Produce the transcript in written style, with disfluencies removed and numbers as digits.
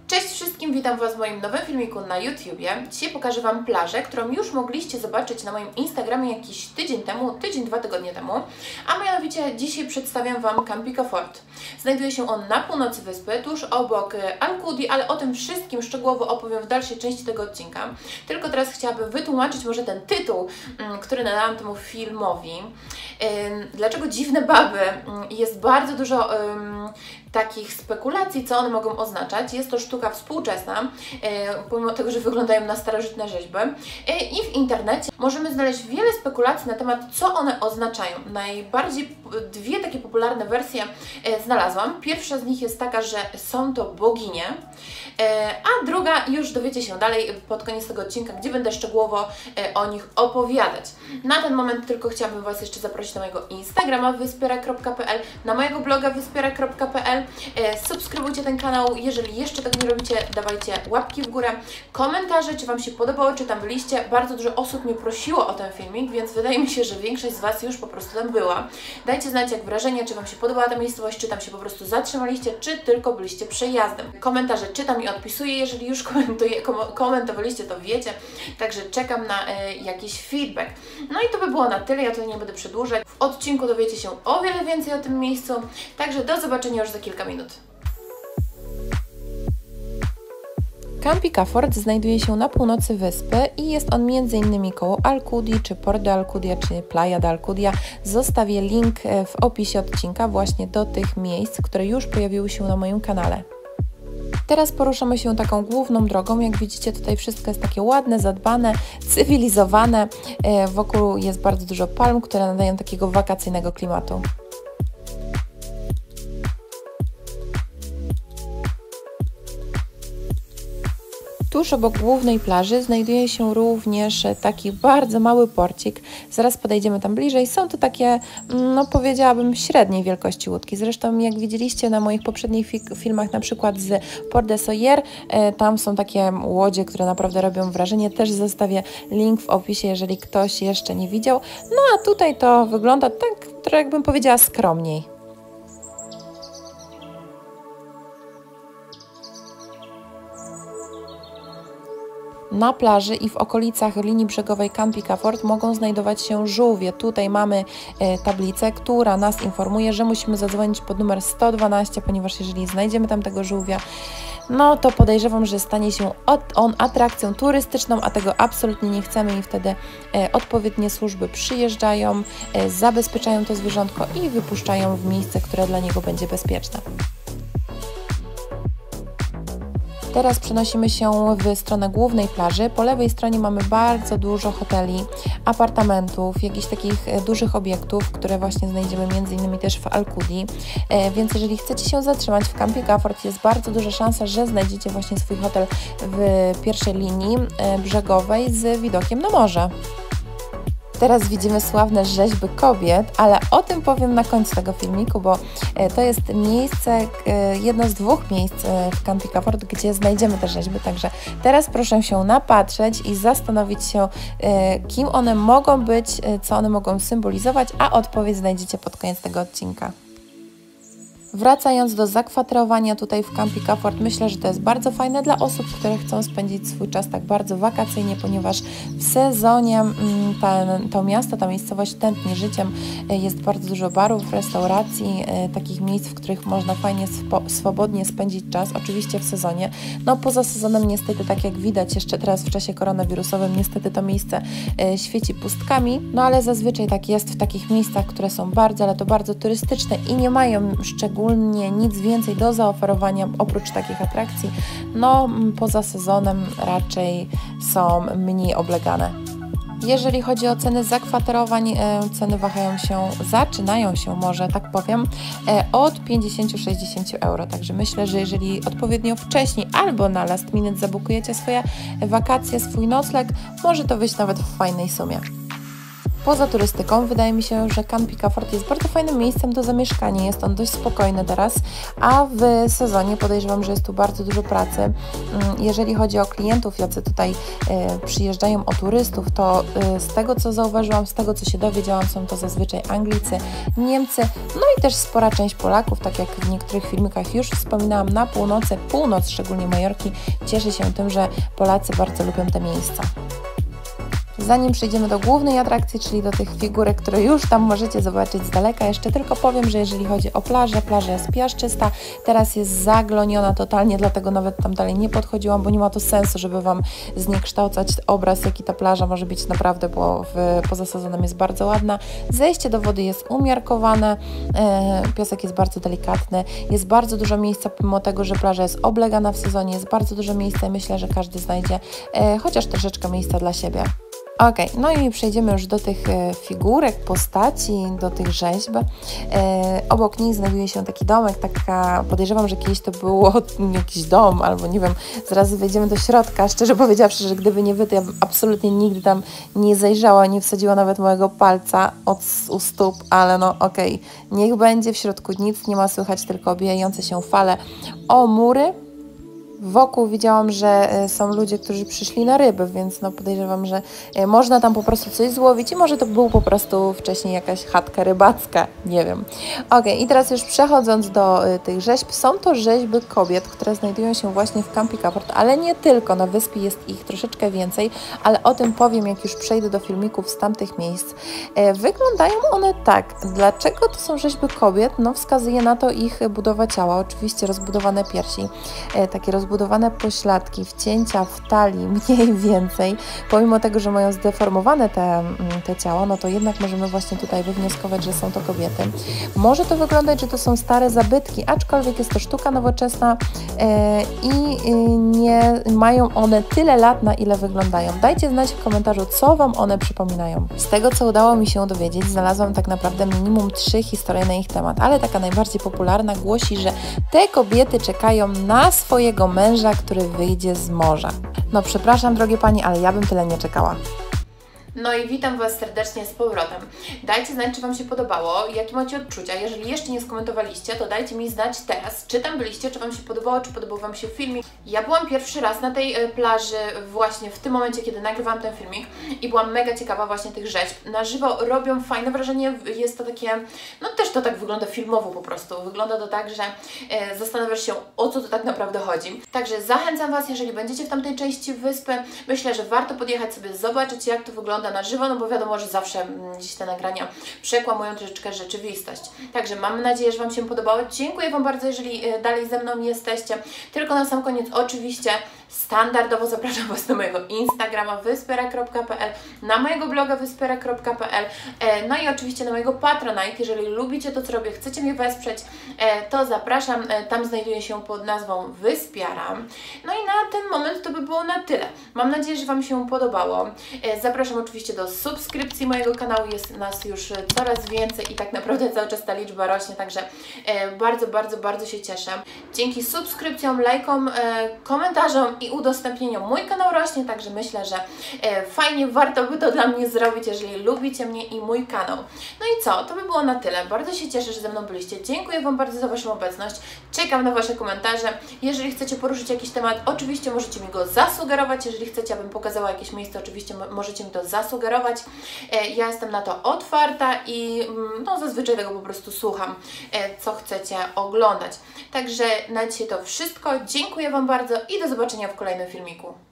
Cześć wszystkim, witam Was w moim nowym filmiku na YouTubie. Dzisiaj pokażę Wam plażę, którą już mogliście zobaczyć na moim Instagramie jakiś tydzień temu, dwa tygodnie temu. A mianowicie dzisiaj przedstawiam Wam Campika Fort. Znajduje się on na północy wyspy, tuż obok Alcudi, ale o tym wszystkim szczegółowo opowiem w dalszej części tego odcinka. Tylko teraz chciałabym wytłumaczyć może ten tytuł, który nadałam temu filmowi. Dlaczego dziwne baby? Jest bardzo dużo takich spekulacji, co one mogą oznaczać. Jest to sztuka współczesna, pomimo tego, że wyglądają na starożytne rzeźby. I w internecie możemy znaleźć wiele spekulacji na temat, co one oznaczają. Najbardziej dwie takie popularne wersje znalazłam. Pierwsza z nich jest taka, że są to boginie, a druga już dowiecie się dalej pod koniec tego odcinka, gdzie będę szczegółowo o nich opowiadać. Na ten moment tylko chciałabym Was jeszcze zaprosić na mojego Instagrama wyspiera.pl, na mojego bloga wyspiera.pl. Subskrybujcie ten kanał, jeżeli jeszcze tego nie robicie, dawajcie łapki w górę, komentarze, czy Wam się podobało, czy tam byliście. Bardzo dużo osób mnie prosiło o ten filmik, więc wydaje mi się, że większość z Was już po prostu tam była. Dajcie znać, jak wrażenie, czy Wam się podobała ta miejscowość, czy tam się po prostu zatrzymaliście, czy tylko byliście przejazdem. Komentarze czytam i odpisuję, jeżeli już komentowaliście, to wiecie, także czekam na jakiś feedback. No i to by było na tyle, ja tutaj nie będę przedłużać. W odcinku dowiecie się o wiele więcej o tym miejscu, także do zobaczenia już za kilka minut. Campika Fort znajduje się na północy wyspy i jest on m.in. koło Alcudi, czy Port de Alcudia, czy Playa de Alcudia. Zostawię link w opisie odcinka właśnie do tych miejsc, które już pojawiły się na moim kanale. Teraz poruszamy się taką główną drogą. Jak widzicie, tutaj wszystko jest takie ładne, zadbane, cywilizowane. Wokół jest bardzo dużo palm, które nadają takiego wakacyjnego klimatu. Tuż obok głównej plaży znajduje się również taki bardzo mały porcik. Zaraz podejdziemy tam bliżej. Są to takie, no powiedziałabym, średniej wielkości łódki. Zresztą jak widzieliście na moich poprzednich filmach, na przykład z Port de Sóller, tam są takie łodzie, które naprawdę robią wrażenie. Też zostawię link w opisie, jeżeli ktoś jeszcze nie widział. No a tutaj to wygląda tak, trochę jakbym powiedziała, skromniej. Na plaży i w okolicach linii brzegowej Campika Fort mogą znajdować się żółwie. Tutaj mamy tablicę, która nas informuje, że musimy zadzwonić pod numer 112, ponieważ jeżeli znajdziemy tam tego żółwia, no to podejrzewam, że stanie się on atrakcją turystyczną, a tego absolutnie nie chcemy i wtedy odpowiednie służby przyjeżdżają, zabezpieczają to zwierzątko i wypuszczają w miejsce, które dla niego będzie bezpieczne. Teraz przenosimy się w stronę głównej plaży. Po lewej stronie mamy bardzo dużo hoteli, apartamentów, jakichś takich dużych obiektów, które właśnie znajdziemy m.in. też w Alcudi. Więc jeżeli chcecie się zatrzymać w Campika Fort, jest bardzo duża szansa, że znajdziecie właśnie swój hotel w pierwszej linii brzegowej z widokiem na morze. Teraz widzimy sławne rzeźby kobiet, ale o tym powiem na końcu tego filmiku, bo to jest miejsce, jedno z dwóch miejsc w Campika Fort, gdzie znajdziemy te rzeźby, także teraz proszę się napatrzeć i zastanowić się, kim one mogą być, co one mogą symbolizować, a odpowiedź znajdziecie pod koniec tego odcinka. Wracając do zakwaterowania tutaj w Campika Fort, myślę, że to jest bardzo fajne dla osób, które chcą spędzić swój czas tak bardzo wakacyjnie, ponieważ w sezonie to miasto, ta miejscowość tętni życiem. Jest bardzo dużo barów, restauracji, takich miejsc, w których można fajnie, swobodnie spędzić czas, oczywiście w sezonie. No poza sezonem niestety, tak jak widać jeszcze teraz w czasie koronawirusowym, niestety to miejsce świeci pustkami, no ale zazwyczaj tak jest w takich miejscach, które są bardzo, ale to bardzo turystyczne i nie mają szczególnie nic więcej do zaoferowania oprócz takich atrakcji. No poza sezonem raczej są mniej oblegane. Jeżeli chodzi o ceny zakwaterowań, ceny zaczynają się może, tak powiem, od 50-60 euro. Także myślę, że jeżeli odpowiednio wcześniej albo na last minute zabukujecie swoje wakacje, swój nocleg, może to wyjść nawet w fajnej sumie. poza turystyką. Wydaje mi się, że Camp Picafort jest bardzo fajnym miejscem do zamieszkania, jest on dość spokojny teraz, a w sezonie podejrzewam, że jest tu bardzo dużo pracy. Jeżeli chodzi o klientów, jacy tutaj przyjeżdżają, o turystów, to z tego co zauważyłam, z tego co się dowiedziałam, są to zazwyczaj Anglicy, Niemcy, no i też spora część Polaków, tak jak w niektórych filmikach już wspominałam, na północ, szczególnie Majorki, cieszy się tym, że Polacy bardzo lubią te miejsca. Zanim przejdziemy do głównej atrakcji, czyli do tych figurek, które już tam możecie zobaczyć z daleka, jeszcze tylko powiem, że jeżeli chodzi o plażę, plaża jest piaszczysta, teraz jest zagloniona totalnie, dlatego nawet tam dalej nie podchodziłam, bo nie ma to sensu, żeby Wam zniekształcać obraz, jaki ta plaża może być naprawdę, bo poza sezonem jest bardzo ładna. Zejście do wody jest umiarkowane, piasek jest bardzo delikatny, jest bardzo dużo miejsca, pomimo tego, że plaża jest oblegana w sezonie, jest bardzo dużo miejsca i myślę, że każdy znajdzie chociaż troszeczkę miejsca dla siebie. Ok, no i przejdziemy już do tych figurek, postaci, do tych rzeźb. Obok nich znajduje się taki domek, podejrzewam, że kiedyś to było jakiś dom, albo nie wiem, zaraz wejdziemy do środka. Szczerze powiedziawszy, że gdyby nie wy, to ja bym absolutnie nigdy tam nie zajrzała, nie wsadziła nawet mojego palca u stóp, ale no okej, niech będzie w środku, nic nie ma słychać, tylko obijające się fale o mury. Wokół widziałam, że są ludzie, którzy przyszli na ryby, więc no podejrzewam, że można tam po prostu coś złowić i może to był po prostu wcześniej jakaś chatka rybacka, nie wiem. Ok, i teraz już przechodząc do tych rzeźb, są to rzeźby kobiet, które znajdują się właśnie w Camp Picafort, ale nie tylko, na wyspie jest ich troszeczkę więcej, ale o tym powiem, jak już przejdę do filmików z tamtych miejsc. Wyglądają one tak. Dlaczego to są rzeźby kobiet? No wskazuje na to ich budowa ciała, oczywiście rozbudowane piersi, takie rozbudowane pośladki, wcięcia w talii mniej więcej, pomimo tego, że mają zdeformowane te ciała, no to jednak możemy właśnie tutaj wywnioskować, że są to kobiety. Może to wyglądać, że to są stare zabytki, aczkolwiek jest to sztuka nowoczesna i nie mają one tyle lat, na ile wyglądają. Dajcie znać w komentarzu, co Wam one przypominają. Z tego, co udało mi się dowiedzieć, znalazłam tak naprawdę minimum 3 historie na ich temat, ale taka najbardziej popularna głosi, że te kobiety czekają na swojego męża, który wyjdzie z morza. No przepraszam, drogie Pani, ale ja bym tyle nie czekała. No i witam Was serdecznie z powrotem. Dajcie znać, czy Wam się podobało, jakie macie odczucia. Jeżeli jeszcze nie skomentowaliście, to dajcie mi znać teraz, czy tam byliście, czy Wam się podobało, czy podobał Wam się filmik. Ja byłam pierwszy raz na tej plaży właśnie w tym momencie, kiedy nagrywałam ten filmik i byłam mega ciekawa właśnie tych rzeźb. Na żywo robią fajne wrażenie, jest to takie, no też to tak wygląda filmowo po prostu. Wygląda to tak, że zastanawiasz się, o co to tak naprawdę chodzi. Także zachęcam Was, jeżeli będziecie w tamtej części wyspy, myślę, że warto podjechać sobie, zobaczyć, jak to wygląda na żywo, no bo wiadomo, że zawsze gdzieś te nagrania przekłamują troszeczkę rzeczywistość. Także mam nadzieję, że Wam się podobało. Dziękuję Wam bardzo, jeżeli dalej ze mną jesteście. Tylko na sam koniec oczywiście standardowo zapraszam Was na mojego Instagrama wyspera.pl, na mojego bloga wyspera.pl, no i oczywiście na mojego Patronite. Jeżeli lubicie to, co robię, chcecie mnie wesprzeć, to zapraszam. Tam znajduje się pod nazwą Wyspiara. No i na ten moment to by było na tyle. Mam nadzieję, że Wam się podobało. Zapraszam oczywiście do subskrypcji mojego kanału. Jest nas już coraz więcej i tak naprawdę cały czas ta liczba rośnie, także bardzo, bardzo, bardzo się cieszę. Dzięki subskrypcjom, lajkom, komentarzom i udostępnieniom mój kanał rośnie, także myślę, że fajnie warto by to dla mnie zrobić, jeżeli lubicie mnie i mój kanał. No i co? To by było na tyle. Bardzo się cieszę, że ze mną byliście. Dziękuję Wam bardzo za Waszą obecność. Czekam na Wasze komentarze. Jeżeli chcecie poruszyć jakiś temat, oczywiście możecie mi go zasugerować. Jeżeli chcecie, abym pokazała jakieś miejsce, oczywiście możecie mi to zasugerować. Ja jestem na to otwarta i no, zazwyczaj tego po prostu słucham, co chcecie oglądać. Także na dzisiaj to wszystko. Dziękuję Wam bardzo i do zobaczenia w kolejnym filmiku.